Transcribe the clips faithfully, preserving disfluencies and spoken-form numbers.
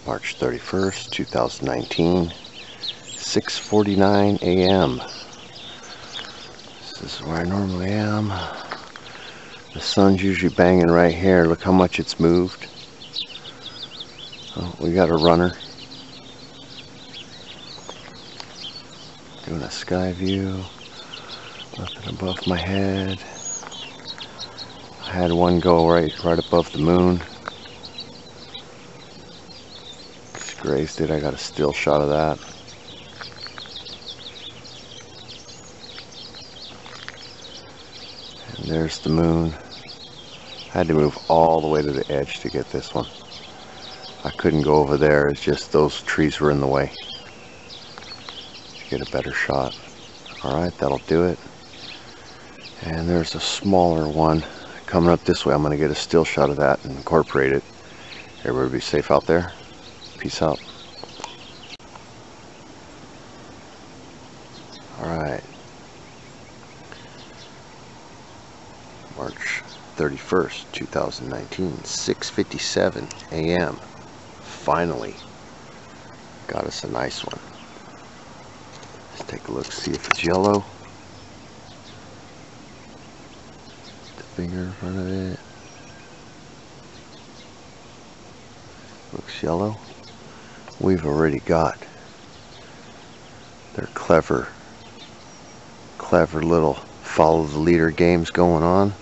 March thirty-first, two thousand nineteen, six forty-nine a m This is where I normally am. The sun's usually banging right here. Look how much it's moved. Oh, we got a runner. Doing a sky view. Nothing above my head. I had one go right, right above the moon. Just grazed it. I got a still shot of that. And there's the moon. I had to move all the way to the edge to get this one. I couldn't go over there. It's just those trees were in the way. Get a better shot. Alright, that'll do it. And there's a smaller one coming up this way. I'm going to get a still shot of that and incorporate it. Everybody be safe out there. Peace out. Alright. March thirty-first, two thousand nineteen, six fifty-seven a m Finally got us a nice one. Let's take a look, see if it's yellow. The finger in front of it. Looks yellow. We've already got their clever, clever little follow the leader games going on.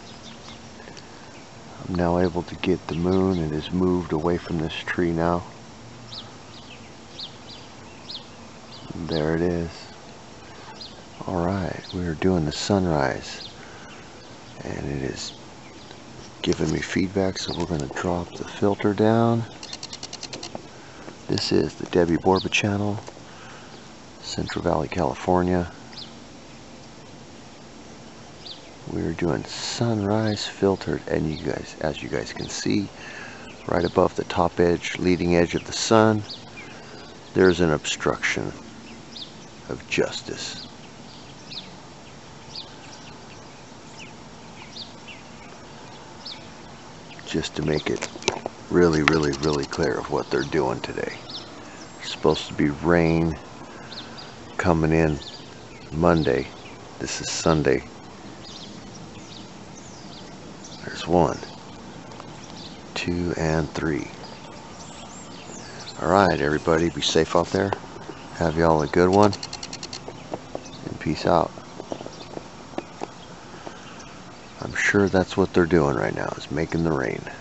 I'm now able to get the moon. It has moved away from this tree now. And there it is. Alright, we are doing the sunrise. And it is giving me feedback, so we're going to drop the filter down. This is the Debbie Borba channel, Central Valley, California. We're doing sunrise filtered, and you guys, as you guys can see, right above the top edge, leading edge of the sun, there's an obstruction of justice. Just to make it really, really, really clear of what they're doing today. There's supposed to be rain coming in Monday. This is Sunday. There's one, two, and three. Alright, everybody, be safe out there. Have y'all a good one. And peace out. I'm sure that's what they're doing right now, is making the rain.